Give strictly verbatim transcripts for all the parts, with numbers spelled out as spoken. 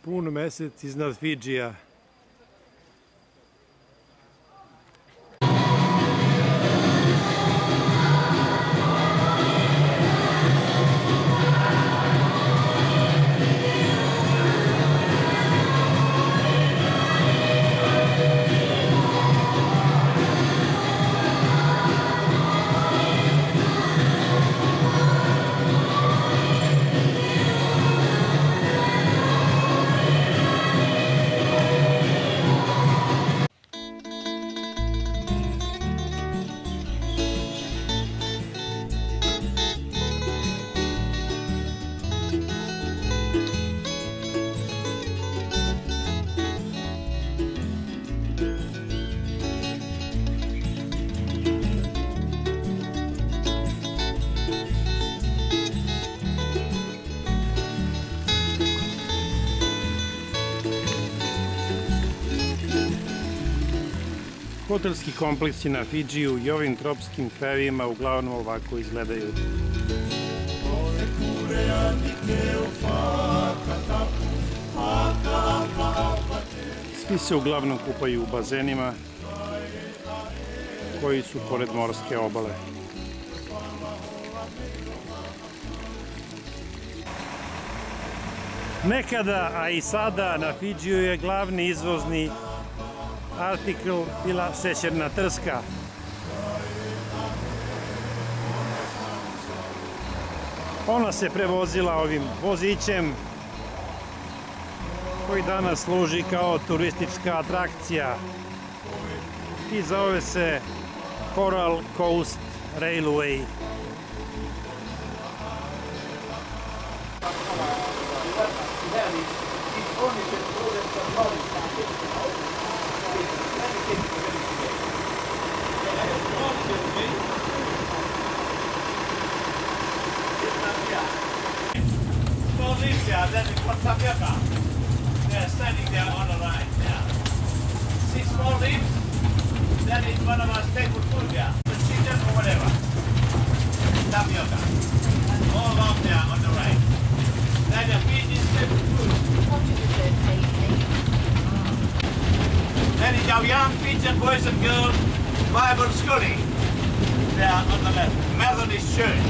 Pun mesec iznad Fidžija. Hotelski kompleksi na Fidžiju i ovim tropskim krajevima uglavnom ovako izgledaju. Svi se uglavnom kupaju u bazenima koji su pored morske obale. Nekada, a i sada, na Fidžiju je glavni izvozni artikl bila šećerna trska. Ona se prevozila ovim vozićem koji danas služi kao turistička atrakcija i zove se Coral Coast Railway. Yeah, then it's got tapioca. They're standing there on the line. Yeah. See small leaves? That is one of our staple food here. The chicken or whatever. Tapioca. All along there on the right. That is Fiji staple food. That is our young Fijian boys and girls Bible schooling. There on the left. Methodist Church.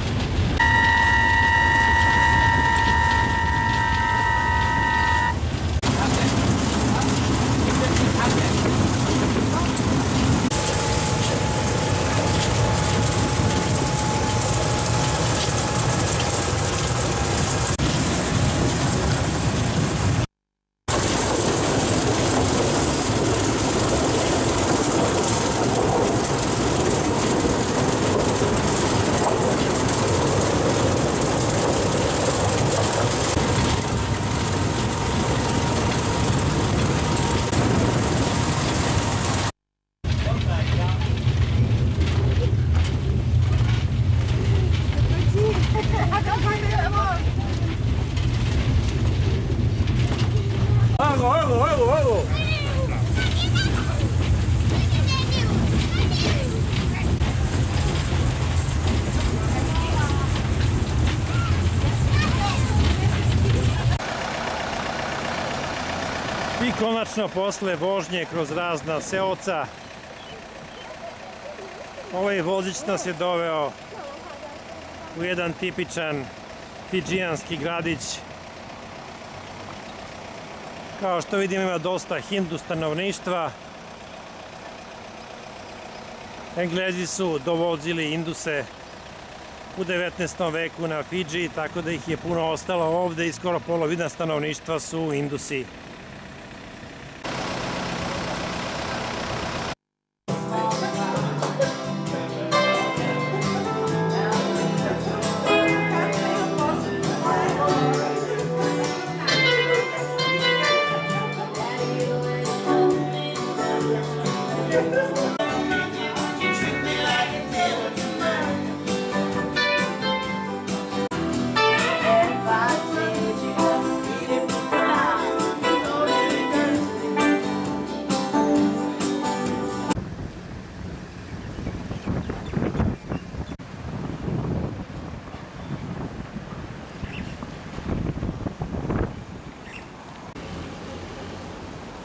I konačno posle vožnje kroz razna seoca ovaj vozić nas je doveo u jedan tipičan fidžijanski gradić. Kao što vidimo ima dosta hindu stanovništva. Englezi su dovozili Induse u devetnaestom veku na Fidži, tako da ih je puno ostalo ovde i skoro polovina stanovništva su Indusi.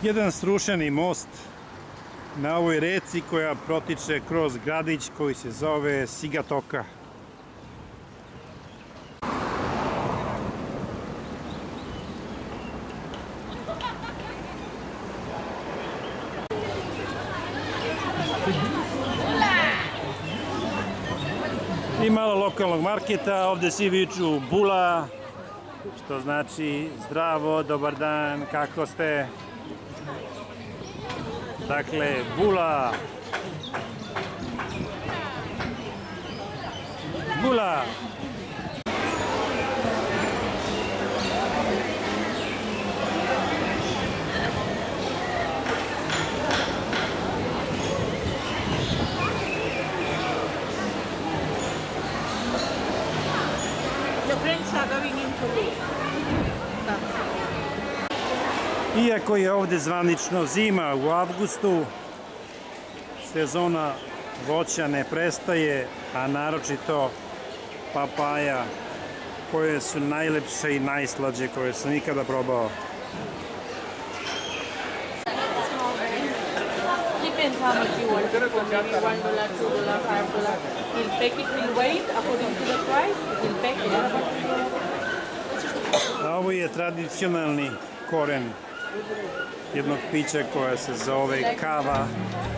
Jedan srušeni most na ovoj reci koja protiče kroz gradić koji se zove Sigatoka. I malo lokalnog marketa, ovdje svi viču bula, što znači zdravo, dobar dan, kako ste? Dakle, bula. Bula. Iako je ovdje zvanično zima u avgustu, sezona voća ne prestaje, a naročito papaja, koje su najlepše i najslađe koje sam nikada probao. Depends how much you want. Maybe one dollar, two dollar, five dollar. We'll pack it in weight according to the price. We'll pack it. A ovo je tradicionalni koren jednog pića koja se zove kava.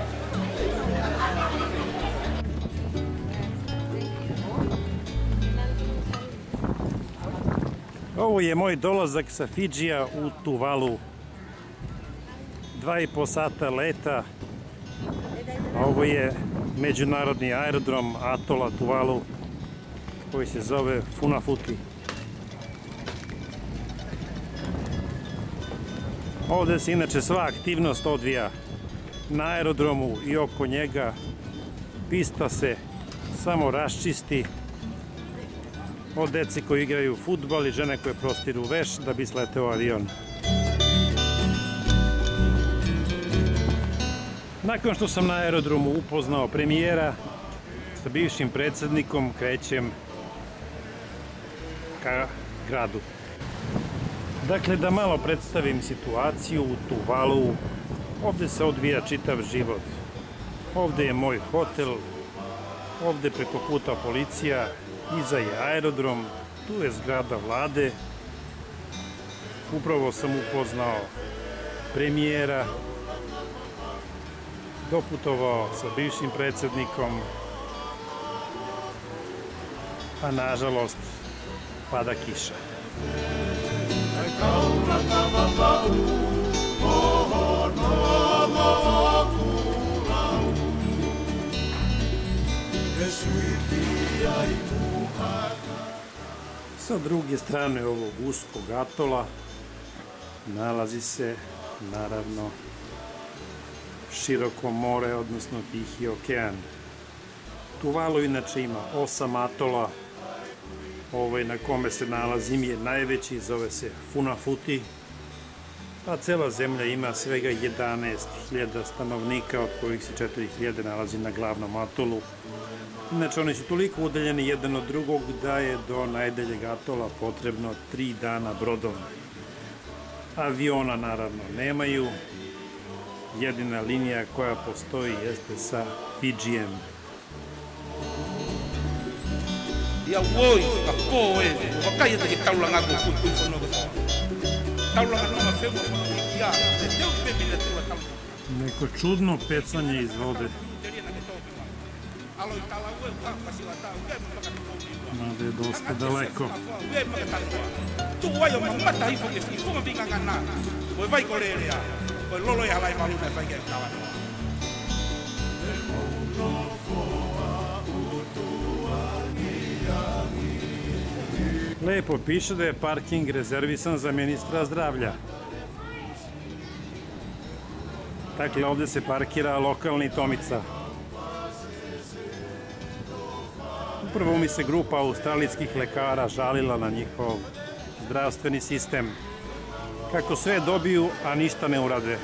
Ovo je moj dolazak sa Fidžija u Tuvalu. Dva i po sata leta. A ovo je međunarodni aerodrom atola Tuvalu koji se zove Funafuti. Ovdje se inače sva aktivnost odvija na aerodromu i oko njega. Pista se samo raščisti od dece koji igraju fudbal i žene koje prostiru veš da bi sleteo avion. Nakon što sam na aerodromu upoznao premijera sa bivšim predsjednikom, krećem ka gradu. Dakle, da malo predstavim situaciju u Tuvalu. Ovdje se odvija čitav život. Ovdje je moj hotel, ovdje preko puta policija, iza je aerodrom, tu je zgrada vlade. Upravo sam upoznao premijera, doputovao sa bivšim predsjednikom, a nažalost pada kiša. Sa druge strane ovog uskog atola nalazi se naravno široko more, odnosno Tihi okean. Tuvalu inače ima osam atola. Ovaj na kome se nalazim je najveći, zove se Funafuti, a cela zemlja ima svega jedanaest hiljada stanovnika, od kojih se četiri hiljade nalazi na glavnom atolu. Inače, oni su toliko udaljeni jedan od drugog da je do najdaljeg atola potrebno tri dana brodom. Aviona naravno nemaju, jedina linija koja postoji jeste sa Fidžijem. Ia woi ka po e o kai te taulanga ko ku ku no ko taulanga no ma fe mo ia te te pe mi le tu ta Neko čudno pecanje iz vode. alo tala u ka pa si ta u ke mo ka to Mada je dosta daleko. tu wa yo ma ta i fo ke i fo ma vinga ngana o vai ko le ya o lolo ya lai malu na vai ke tawa. Lepo piše da je parking rezervisan za ministra zdravlja. Dakle, ovdje se parkira lokalni Tomica. Upravo mi se grupa australijskih lekara žalila na njihov zdravstveni sistem. Kako sve dobiju, a ništa ne urade.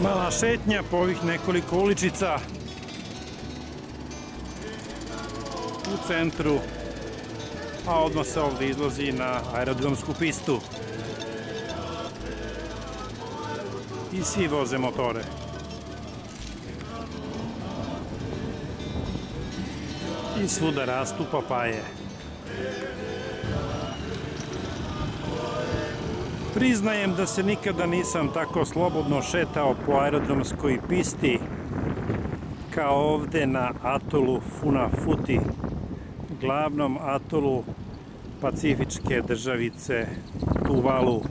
Mala šetnja po ovih nekoliko uličica u centru, a odmah se ovdje izlazi na aerodromsku pistu i svi voze motore. I svuda rastu papaje. Priznajem da se nikada nisam tako slobodno šetao po aerodromskoj pisti kao ovde na atolu Funafuti, glavnom atolu pacifičke državice Tuvalu.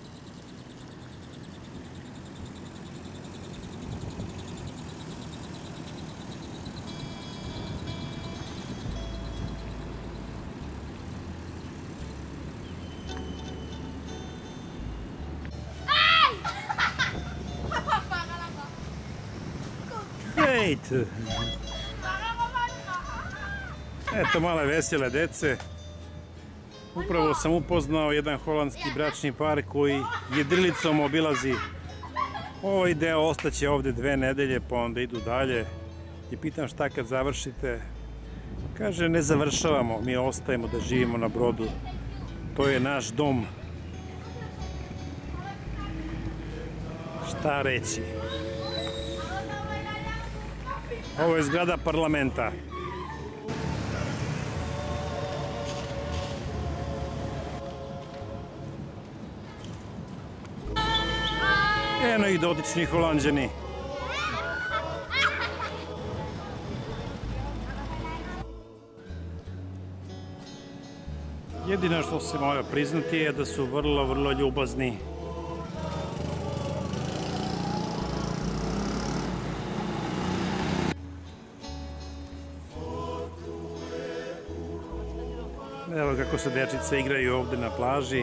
Eto male vesele dece. Upravo sam upoznao jedan holandski bračni par koji jedrilicom obilazi ovaj deo, ostaće ovde dve nedelje pa onda idu dalje. I pitam šta kad završite? Kaže ne završavamo, mi ostajemo da živimo na brodu. To je naš dom. Šta reći? Ovo je zgrada parlamenta. Eno i dotični Holanđani. Jedino što se mora priznati je da su vrlo, vrlo ljubazni. Evo kako se dečice igraju ovde na plaži,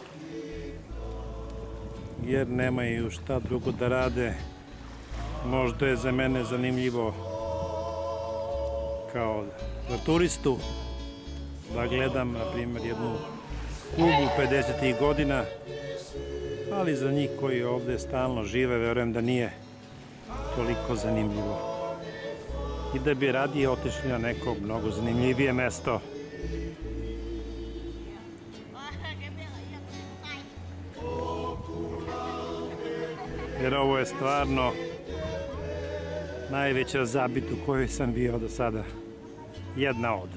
jer nemaju šta drugo da rade. Možda je za mene zanimljivo kao za turistu da gledam, na primjer, jednu Kubu pedesetih godina, ali za njih koji ovde stalno žive, verujem da nije toliko zanimljivo. I da bi radije otišli na neko mnogo zanimljivije mesto. Jer ovo je stvarno najveća zabit u kojoj sam bio do sada. Jedna od.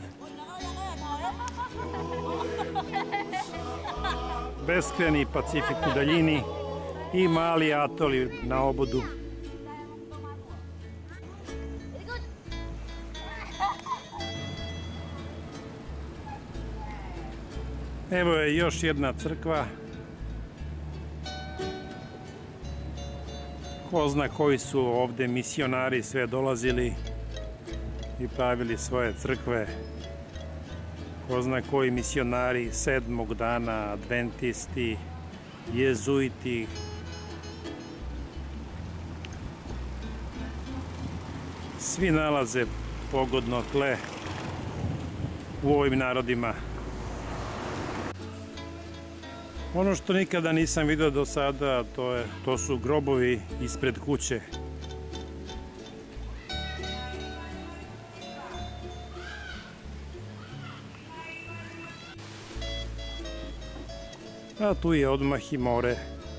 Beskreni Pacifik u daljini i mali atoli na obodu. Evo je još jedna crkva. Ko zna koji su ovde misionari sve dolazili i pravili svoje crkve. Ko zna koji misionari sedmog dana, adventisti, jezuiti. Svi nalaze pogodno tle u ovim narodima. Ono što nikada nisam vidio do sada, to, je, to su grobovi ispred kuće. A tu je odmah i more.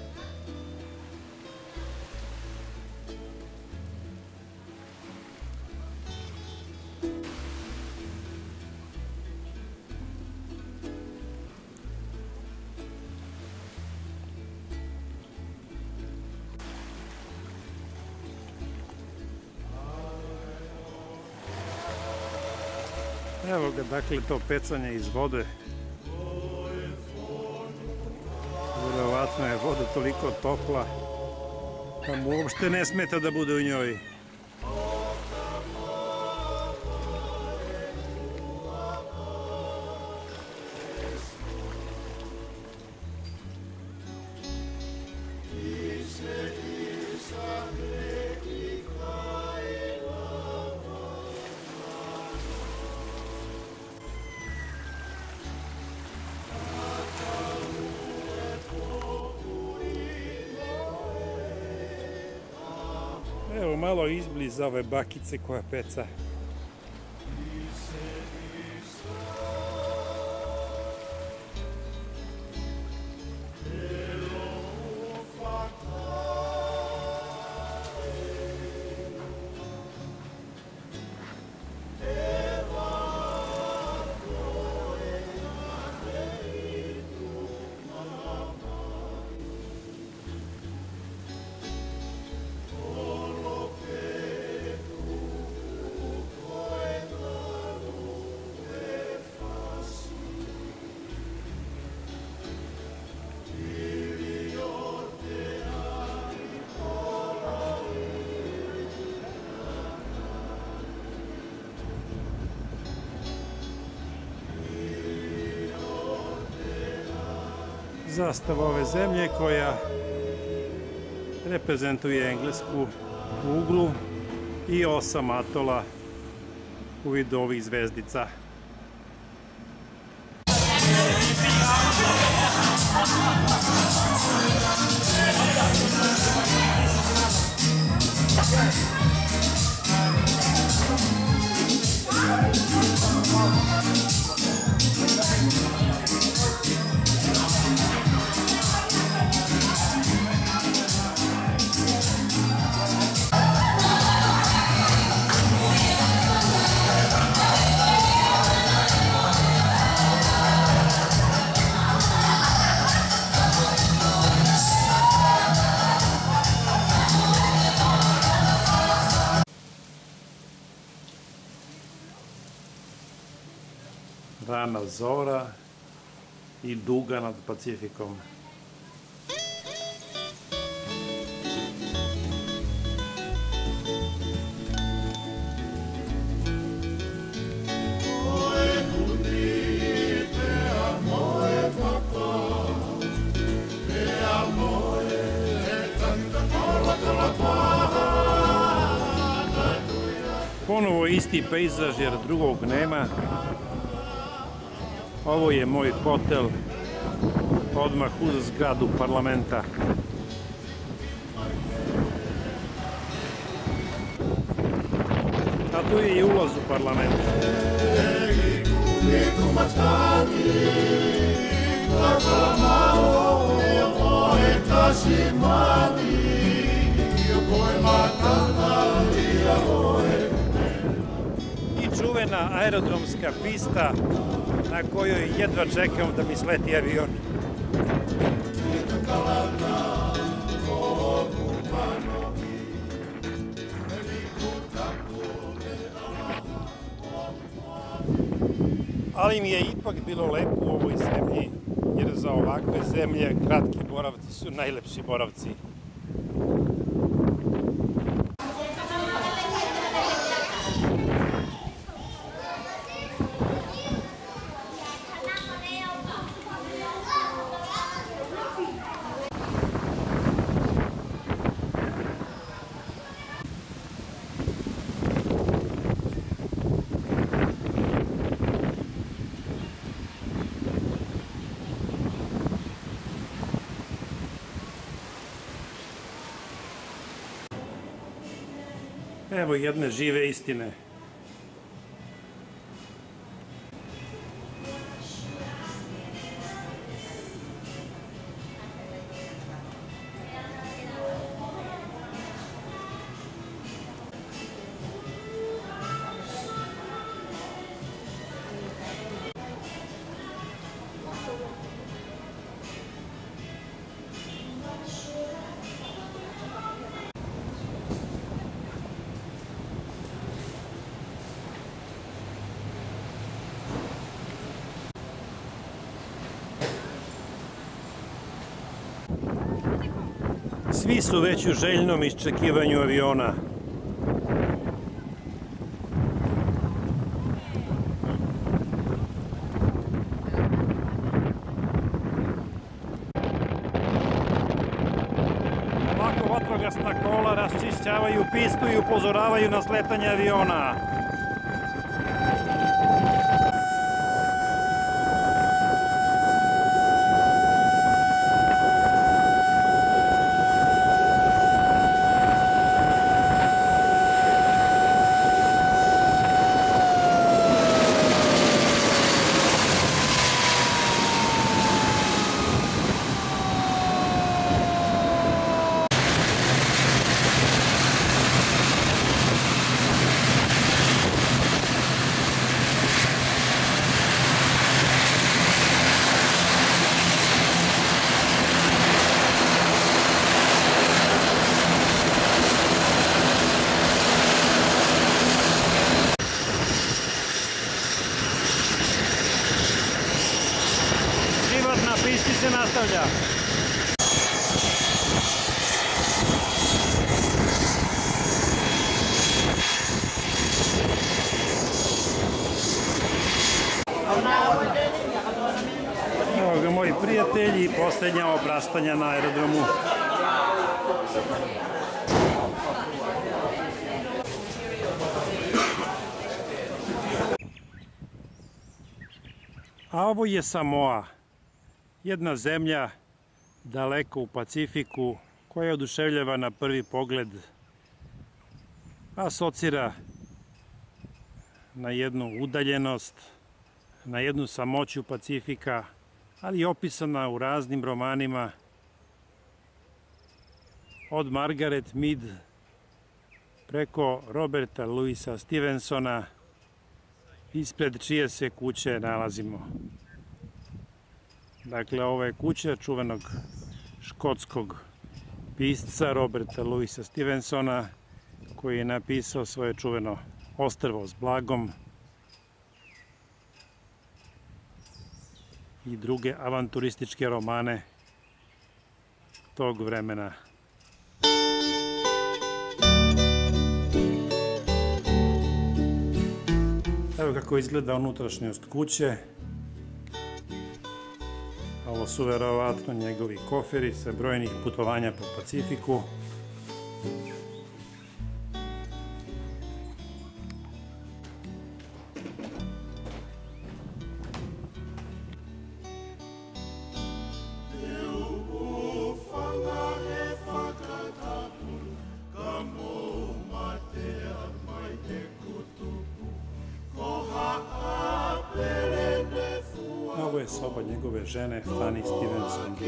Evo ga, dakle, to pecanje iz vode. Vjerovatno je voda toliko topla da mu uopšte ne smeta da bude u njoj. Evo malo izbliza ove bakice koja peca. Zastava ove zemlje koja reprezentuje Englesku uglu i osam atola u vidu ovih zvezdica. Rana zora i duga nad Pacifikom. Ponovo isti pejzaž jer drugog nema. Ovo je moj hotel odmah uz zgradu parlamenta. A tu je i ulaz u parlament. I čuvena aerodromska pista na kojoj jedva čekam da mi sleti avion. Ali mi je ipak bilo lepo u ovoj zemlji, jer za ovakve zemlje kratki boravci su najlepši boravci. Evo jedne žive istine. Svi su već u željnom iščekivanju aviona. Ovako vatrogasna kola raščišćavaju pistu i upozoravaju na sletanje aviona. pisti se nastavlja. Evo ga moji prijatelji, posljednja opraštanja na aerodromu. A ovo je Samoa, jedna zemlja daleko u Pacifiku koja oduševljava na prvi pogled, asocira na jednu udaljenost, na jednu samoću Pacifika, ali je opisana u raznim romanima od Margaret Mead preko Roberta Louisa Stevensona, ispred čije se kuće nalazimo. Dakle, ovo je kuća čuvenog škotskog pisca Roberta Louisa Stevensona, koji je napisao svoje čuveno Ostrvo s blagom i druge avanturističke romane tog vremena. Evo kako izgleda unutrašnjost kuće. Ovo su verovatno njegovi koferi sa brojnih putovanja po Pacifiku. Ovo je soba njegove žene, Fanny Stevenson.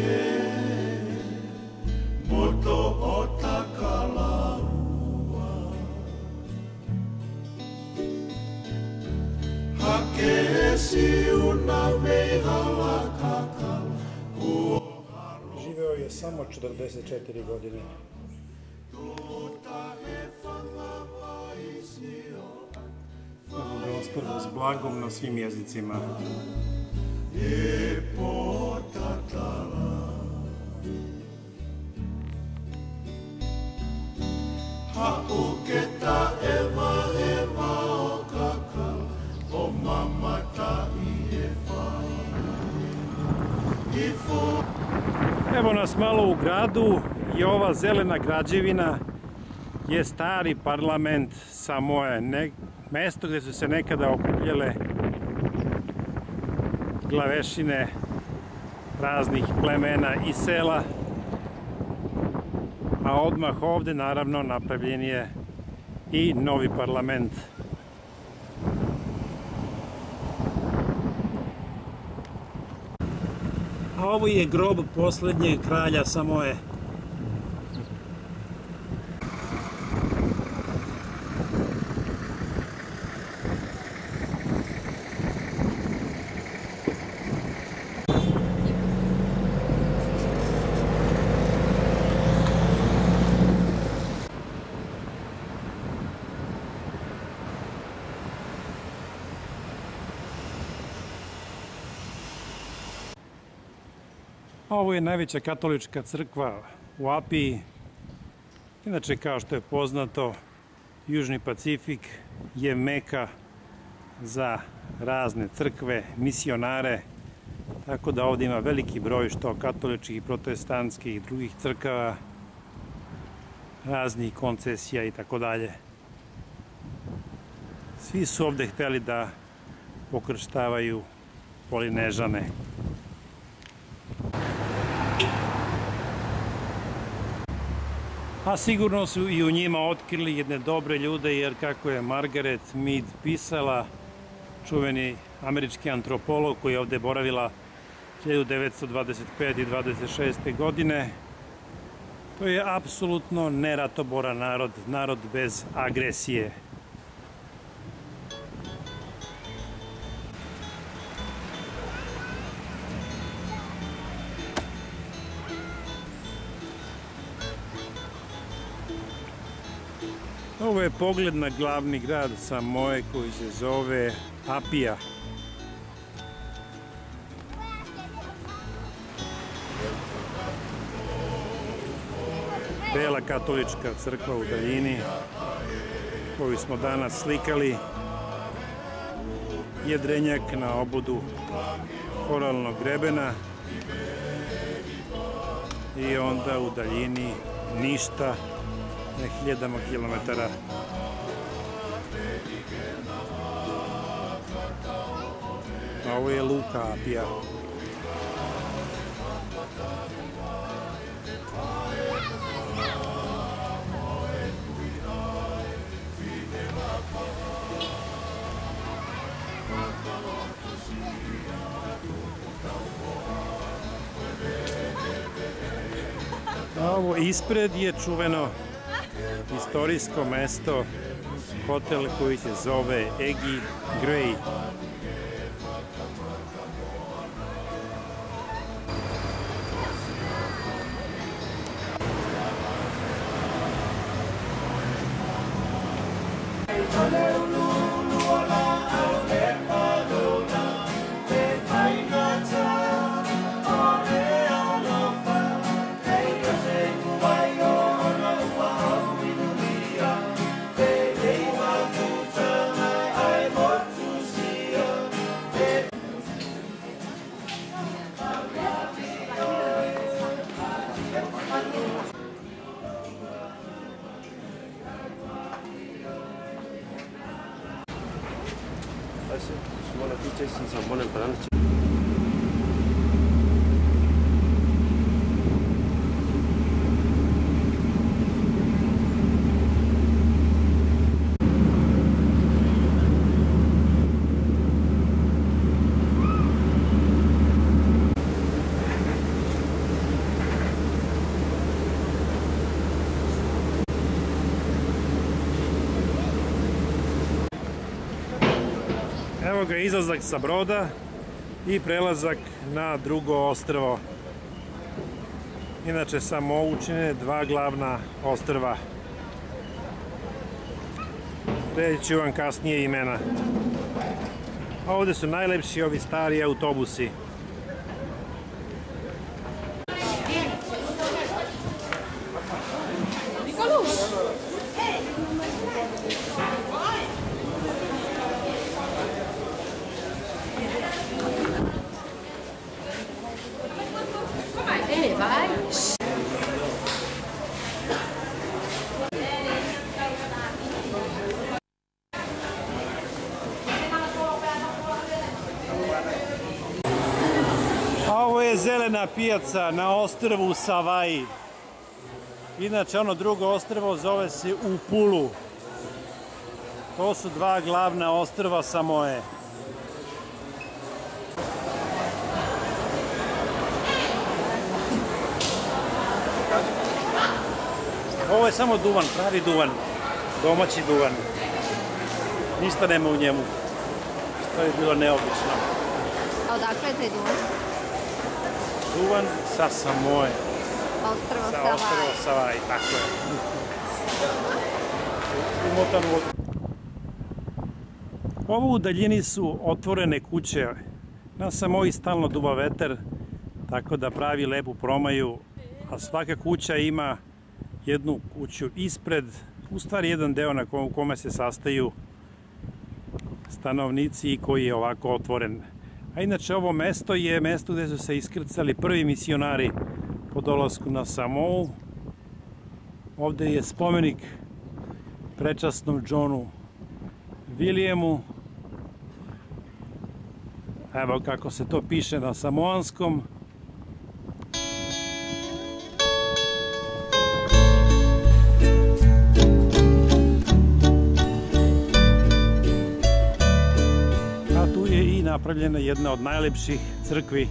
Živeo je samo četrdeset četiri godine. Evo ga Ostrvo s blagom na svim jezicima. Evo nas malo u gradu i ova zelena građevina je stari parlament Samoe, mesto gdje su se nekada okupljale glavešine raznih plemena i sela, a odmah ovdje naravno napravljen je i novi parlament. A ovo je grob posljednjeg kralja Samoe. Ovo je najveća katolička crkva u Apiji. Inače, kao što je poznato, Južni Pacifik je meka za razne crkve, misionare, tako da ovdje ima veliki broj što katoličkih, protestantskih i drugih crkava, raznih koncesija i tako dalje. Svi su ovdje htjeli da pokrštavaju Polinežane. A sigurno su i u njima otkrili jedne dobre ljude, jer kako je Margaret Mead pisala, čuveni američki antropolog koji je ovdje boravila hiljadu devetsto dvadeset pete i dvadeset šeste. godine, to je apsolutno neratoboran narod, narod bez agresije. Ovo je pogled na glavni grad Samoe koji se zove Apija. Bela katolička crkva u daljini koju smo danas slikali. Jedrenjak na obodu koralnog grebena i onda u daljini ništa na hiljadama kilometara. A ovo je luka Apija. Ovo ispred je čuveno istorijsko mesto, hotel koji se zove Egi Gray. Semua nanti cek sama yang perang. Evo ga izlazak sa broda i prelazak na drugo ostrvo. Inače samo ovo čine dva glavna ostrva. Reći ću vam kasnije imena. Ovde su najlepši ovi stari autobusi. Ovo je zelena pijaca na ostrvu Savaji. Inače, ono drugo ostrvo zove se Upulu. To su dva glavna ostrva Samoe. Ovo je samo duvan, pravi duvan. Domaći duvan. Ništa nema u njemu. To je bilo neobično. A odakle je taj duvan? Duvan sa Samoe. Ostrvo Sa Savaji. ostrvo Savaji, tako je. Umotan u... Ovo u daljini su otvorene kuće. Na Samoji stalno duva vetar, tako da pravi lepu promaju, a svaka kuća ima jednu kuću ispred, u stvari jedan deo na kom, kome se sastaju stanovnici i koji je ovako otvoren. A inače ovo mesto je mesto gde su se iskrcali prvi misionari po dolasku na Samou. Ovde je spomenik prečasnom Johnu Williamu. Evo kako se to piše na samoanskom. Napravljena jedna od najlepših crkvi.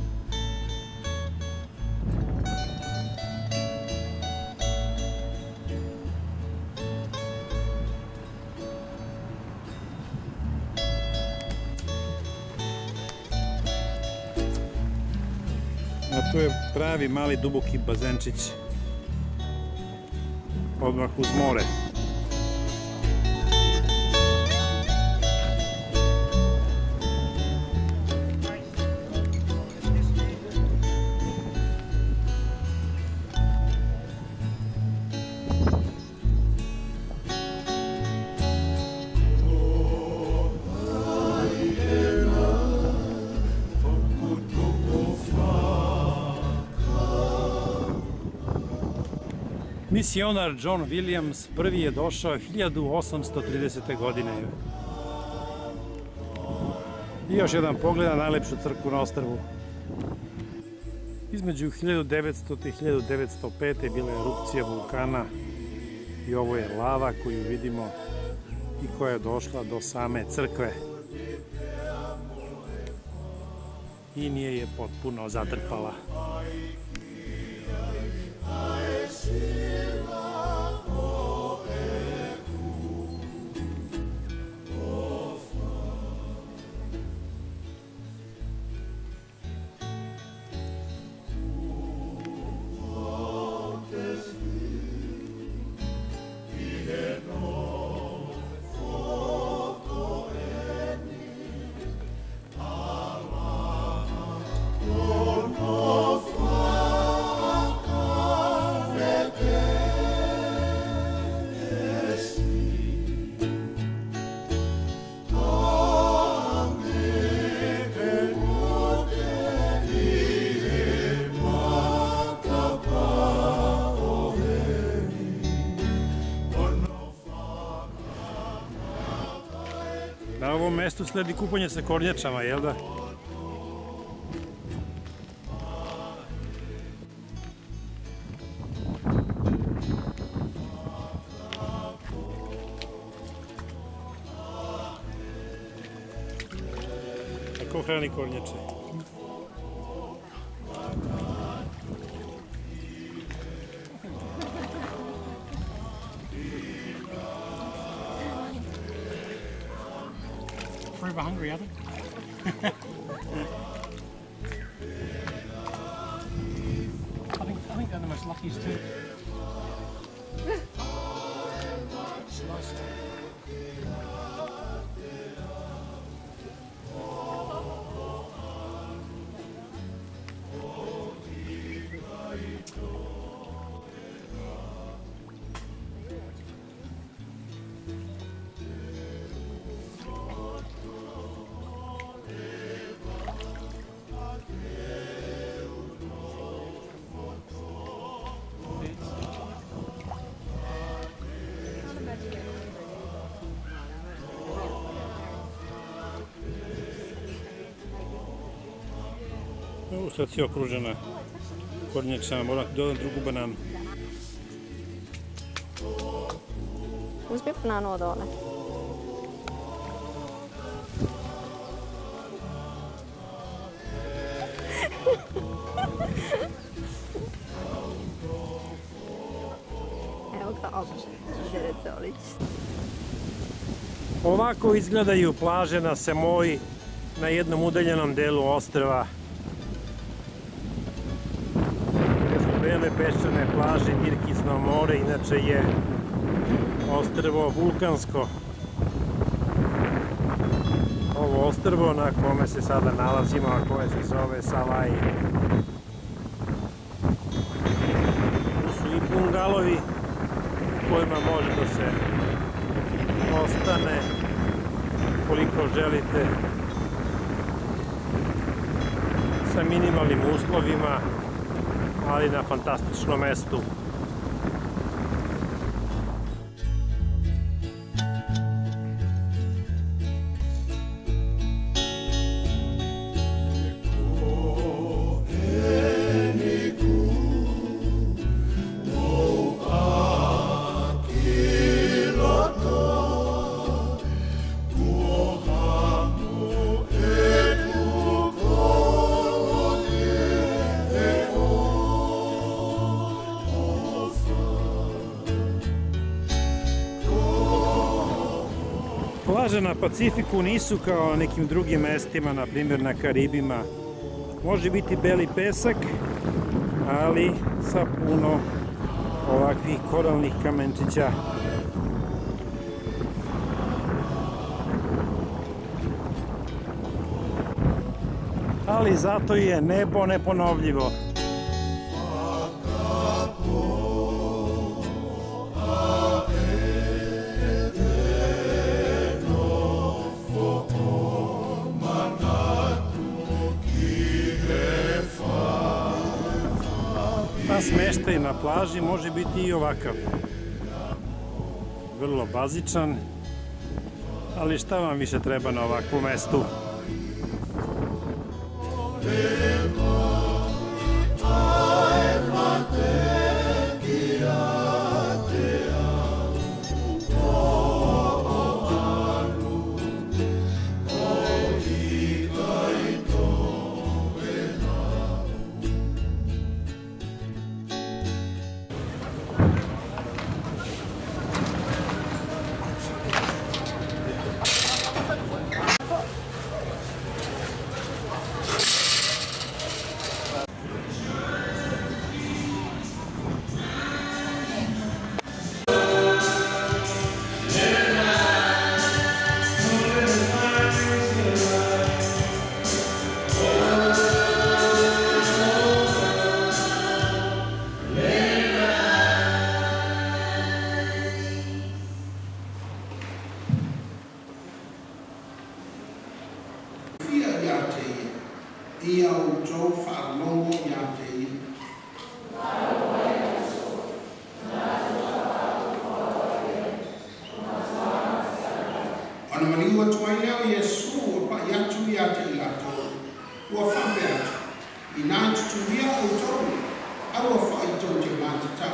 A tu je pravi mali duboki bazenčić odmah uz more. Misionar John Williams prvi je došao hiljadu osamsto tridesete. godine. I još jedan pogled na najlepšu crkvu na ostrvu. Između hiljadu devetstote. i hiljadu devetsto pete. bila je erupcija vulkana i ovo je lava koju vidimo i koja je došla do same crkve. I nije je potpuno zatrpala. Na ovom mestu sledi kupanje sa kornjačama, jel da? A ko hrani kornjače? Forever hungry, are they? I think I think they're the most luckiest too. It's nice. U sad si okružena kornjačama, moram ti dodam drugu bananu. Uzmi bananu od one. Evo ga opće, Žerezolić. Ovako izgledaju plaže na Semoji, na jednom udaljenom delu ostrva. Bele peščane plaže, Mirkisno more, inače je ostrvo vulkansko. Ovo ostrvo na kome se sada nalazimo, a koje se zove Savaji. Tu su i bungalovi u kojima može da se ostane koliko želite sa minimalnim uslovima, ali na fantastičnom mestu. Plaže na Pacifiku nisu kao na nekim drugim mestima, na primjer na Karibima. Može biti beli pesak, ali sa puno ovakvih koralnih kamenčića. Ali zato je nebo neponovljivo. smeštaj na plaži može biti i ovakav. Vrlo bazičan, ali šta vam više treba na ovakvom mestu? Ana maniwa tuai au Yesu o pa yatu ya te ilato. Ua whape atu. I nā tuturia o tau. Au a whai tau te mātata.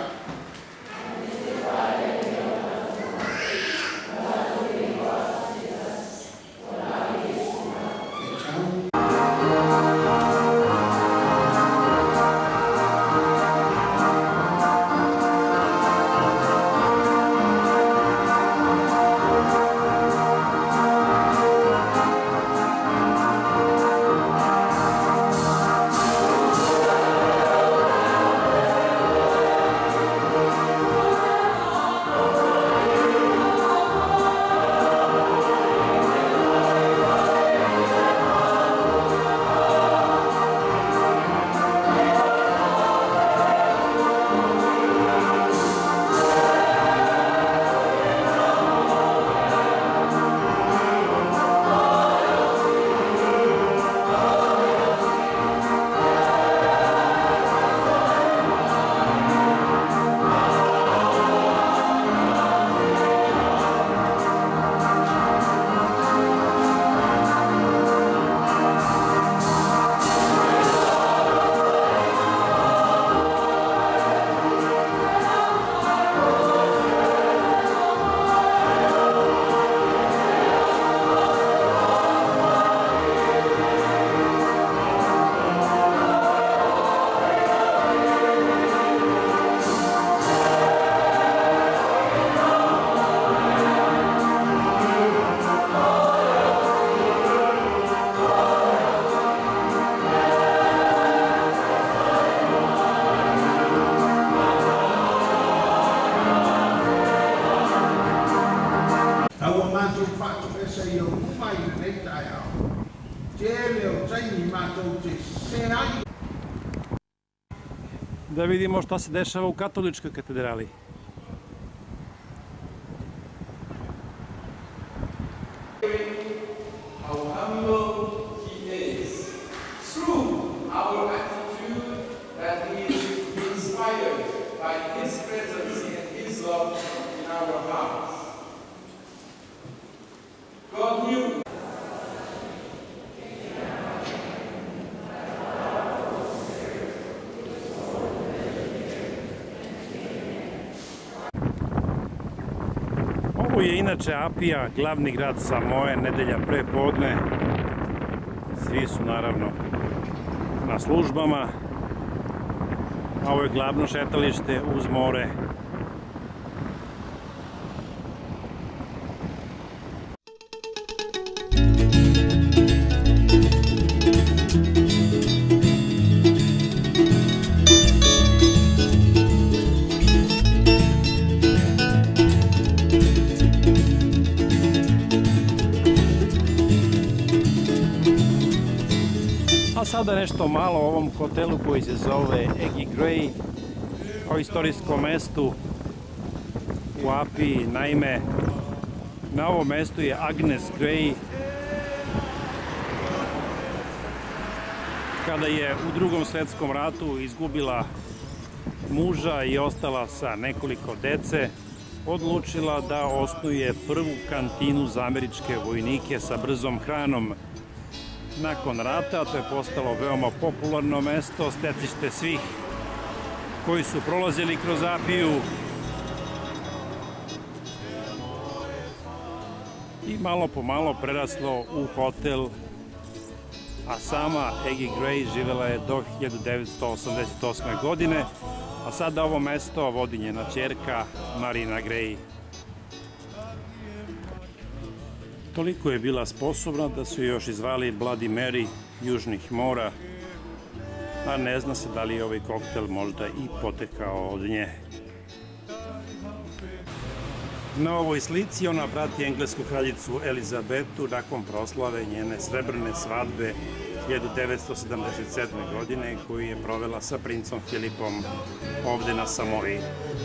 Da vidimo šta se dešava u katoličkoj katedrali. How humble he is. Through our attitude that he is inspired by his presence and his love in our hearts. God knew. Ovo je inače Apija, glavni grad Samoe, nedelja pre podne. Svi su naravno na službama, a ovo je glavno šetalište uz more. A sada nešto malo o ovom hotelu koji se zove Egi Gray, o istorijskom mestu u Apiji. Naime, na ovom mestu je Agnes Grey, kada je u Drugom svetskom ratu izgubila muža i ostala sa nekoliko dece, odlučila da osnuje prvu kantinu za američke vojnike sa brzom hranom. Nakon rata to je postalo veoma popularno mesto, stecište svih koji su prolazili kroz Apiju. I malo po malo preraslo u hotel, a sama Aggie Gray živela je do hiljadu devetsto osamdeset osme. godine, a sada ovo mesto vodi njena ćerka Marina Gray. Toliko je bila sposobna da su još izvali Bloody Mary južnih mora, a ne zna se da li je ovaj koktel možda i potekao od nje. Na ovoj slici ona prati englesku kraljicu Elizabetu nakon proslave njene srebrne svadbe hiljadu devetsto sedamdeset sedme. godine koju je provela sa princom Filipom ovde na Samoji.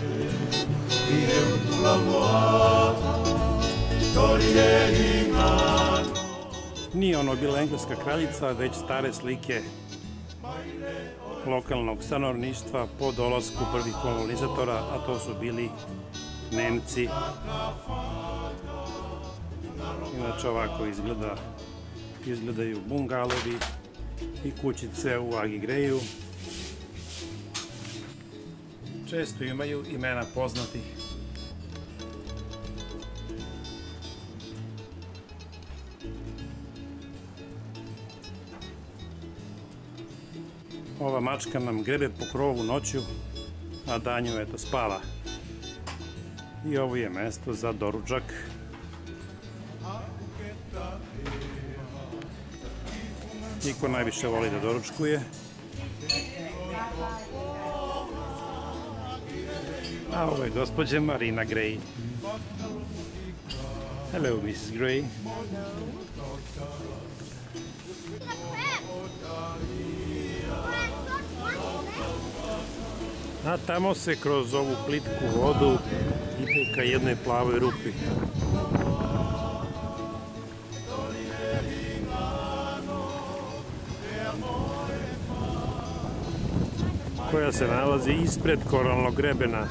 Nije ono bila engleska kraljica, već stare slike lokalnog stanovništva po dolasku prvih kolonizatora, a to su bili Nemci. Inače ovako izgleda, izgledaju bungalovi i kućice u Aggie Grayu. Često imaju imena poznatih. Ova mačka nam grebe po krovu noću, a danju eto spava. I ovo je mesto za doručak. Niko najviše voli da doručkuje. A ovo je gospođa Marina Gray. Hello, missus Gray. A tamo se kroz ovu plitku vodu ide ka jednoj plavoj rupi. Koja se nalazi ispred koralnog grebena.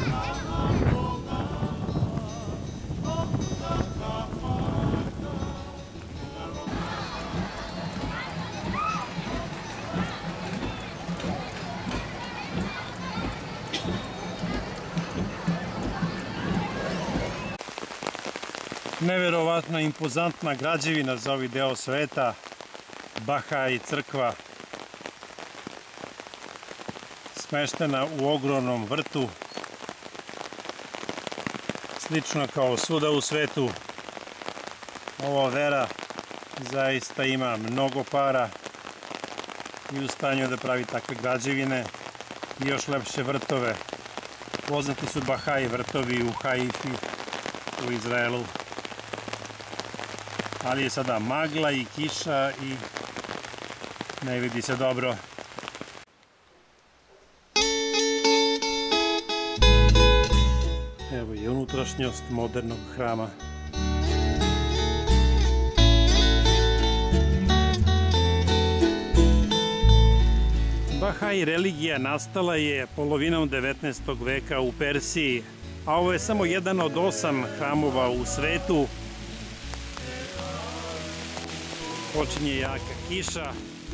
Neverovatno impozantna građevina za ovaj deo sveta, Bahai crkva, smeštena u ogromnom vrtu, slično kao svuda u svetu. Ova vera zaista ima mnogo para i u stanju da pravi takve građevine i još lepše vrtove. Poznati su Bahai vrtovi u Haifi, u Izraelu. Ali je sada magla i kiša i ne vidi se dobro. Evo je unutrašnjost modernog hrama. Bahai religija nastala je polovinom devetnaestog veka u Persiji, a ovo je samo jedan od osam hramova u svetu. Počinje jaka kiša.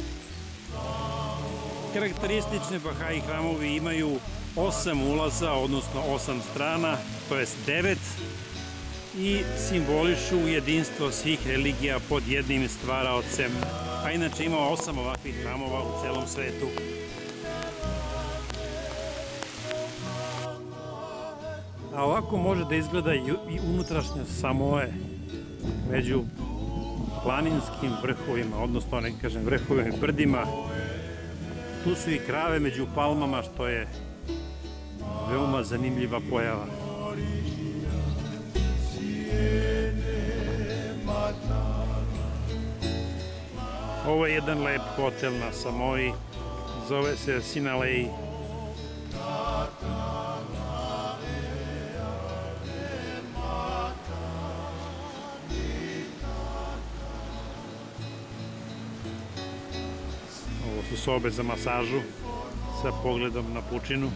Karakteristični Bahai hramovi imaju osam ulaza, odnosno osam strana, to jest devet, i simbolišu jedinstvo svih religija pod jednim stvaraocem. A inače ima osam ovakvih hramova u celom svetu. A ovako može da izgleda i unutrašnjost Samoe među planinskim vrhovima, odnosno ne kažem vrhovima i brdima. Tu su i krave među palmama, što je veoma zanimljiva pojava. Ovo je jedan lep hotel na Samoji, zove se Sinalei. Ovo su sobe za masažu sa pogledom na pučinu.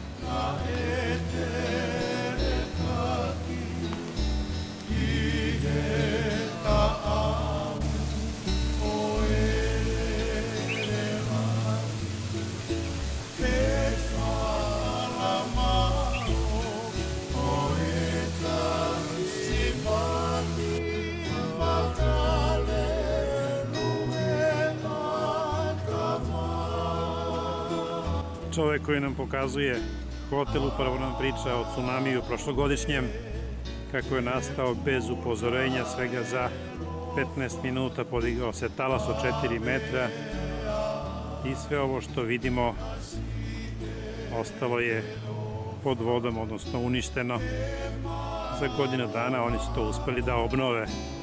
Čovek koji nam pokazuje hotel upravo nam priča o tsunamiju prošlogodišnjem, kako je nastao bez upozorenja, svega za petnaest minuta podigao se talas od četiri metra i sve ovo što vidimo ostalo je pod vodom, odnosno uništeno. Za godinu dana oni su to uspeli da obnove.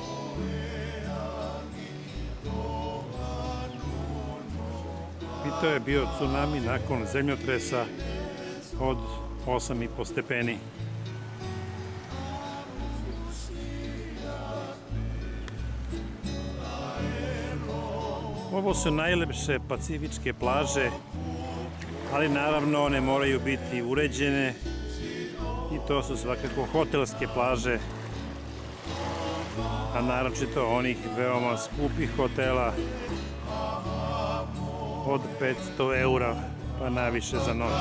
I to je bio tsunami nakon zemljotresa od osam i po stepeni. Ovo su najlepše pacifičke plaže, ali naravno one moraju biti uređene i to su svakako hotelske plaže, a naročito onih veoma skupih hotela od petsto eura pa naviše za noć.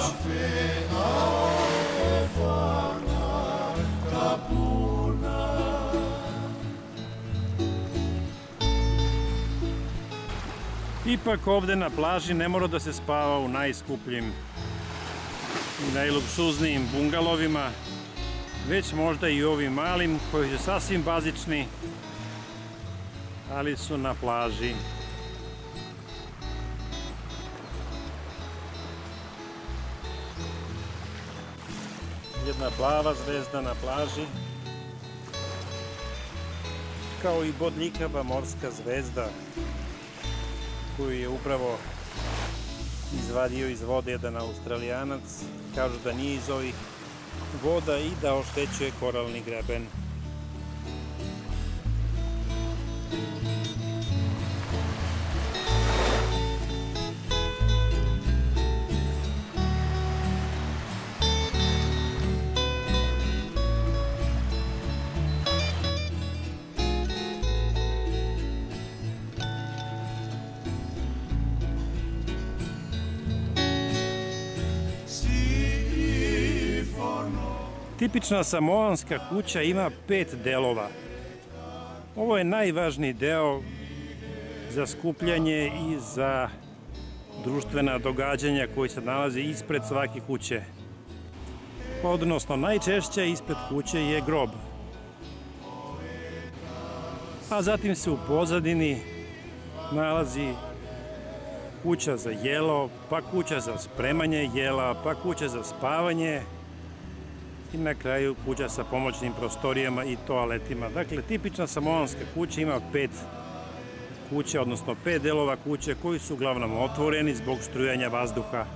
Ipak ovde na plaži ne mora da se spava u najskupljim i najluksuznijim bungalovima, već možda i ovim malim koji su sasvim bazični, ali su na plaži. Jedna plava zvezda na plaži, kao i bodljikava morska zvezda koju je upravo izvadio iz vode jedan Australijanac. Kažu da nije iz ovih voda i da oštećuje koralni greben. Tipična samoanska kuća ima pet delova. Ovo je najvažniji deo za skupljanje i za društvena događanja koji se nalaze ispred svake kuće. Odnosno, najčešće ispred kuće je grob. A zatim se u pozadini nalazi kuća za jelo, pa kuća za spremanje jela, pa kuća za spavanje i na kraju kuća sa pomoćnim prostorijama i toaletima. Dakle, tipična samoanska kuća ima pet kuća, odnosno pet delova kuće koji su uglavnom otvoreni zbog strujanja vazduha.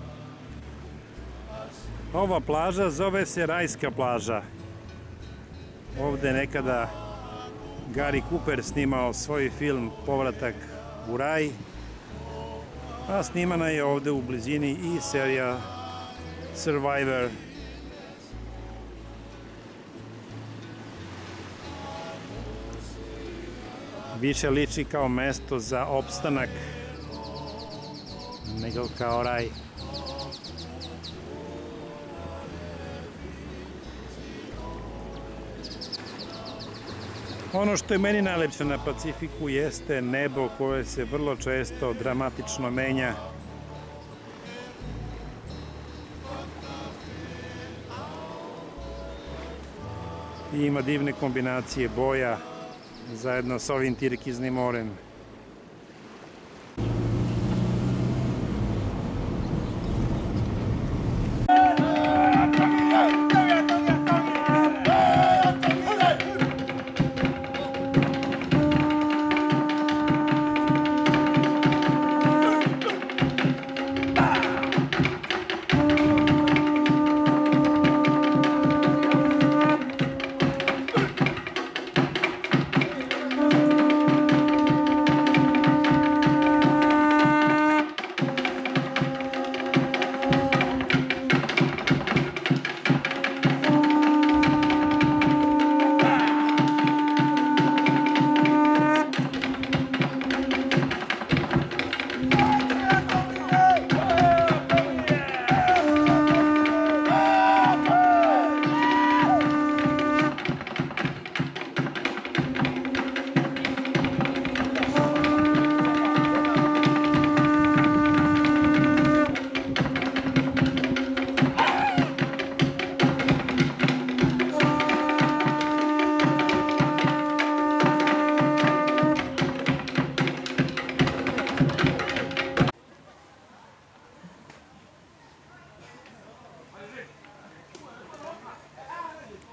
Ova plaža zove se Rajska plaža. Ovde je nekada Gary Cooper snimao svoj film Povratak u raj, a snimana je ovde u blizini i serija Survivor. Više liči kao mesto za opstanak nego kao raj. Ono što je meni najlepše na Pacifiku jeste nebo koje se vrlo često dramatično menja. I ima divne kombinacije boja zajedno s ovim tirkiznim morem.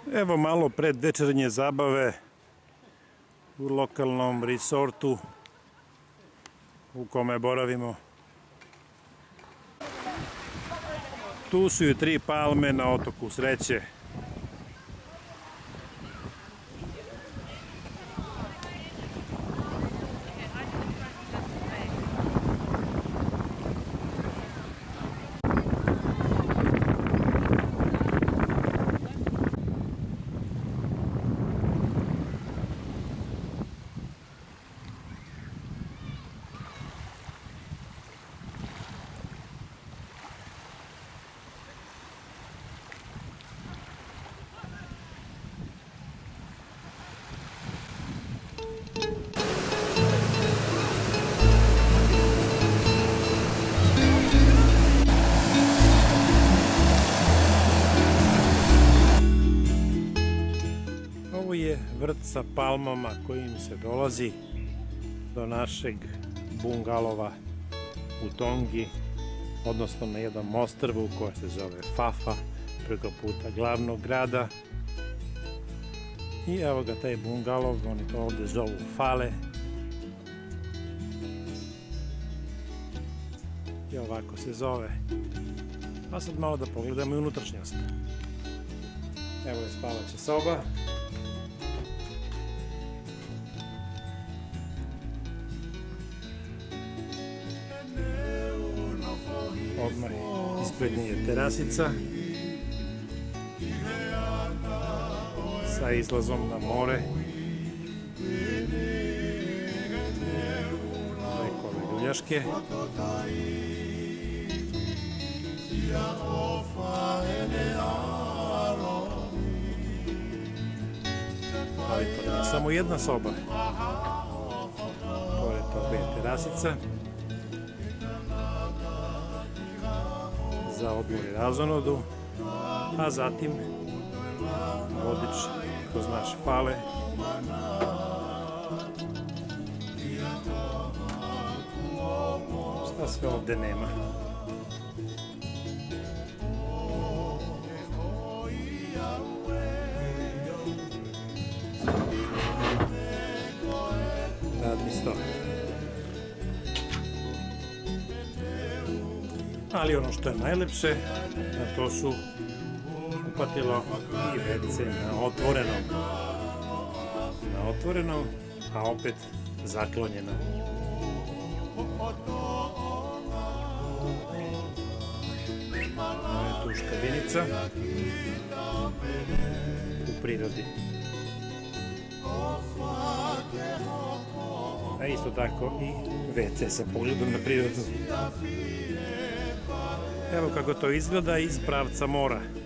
Evo malo pred večernje zabave u lokalnom resortu u kome boravimo. Tu su i tri palme na otoku Sreće. Ovo je vrt sa palmama kojim se dolazi do našeg bungalova u Tongi, odnosno na jednom ostrvu koje se zove Fafa, preko puta glavnog grada. I evo ga taj bungalov, oni to ovdje zovu Fale. I ovako se zove. Pa sad malo da pogledamo i unutrašnjost. Evo je spavaća soba. Odmah ispred nje je terasica sa izlazom na more preko ove ljuljaške. Ali to nije samo jedna soba. Pored toga je terasica za odmor i razonodu, a zatim vodič kroz naš Fale. Šta sve ovdje nema? Radni sto. Ali ono što je najlepše, a to su kupatilo i ve ce na otvorenom. Na otvorenom, a opet zaklonjeno. Ovo je tu škabinica u prirodi. A isto tako i ve ce sa pogledom na prirodu. Evo kako to izgleda iz pravca mora.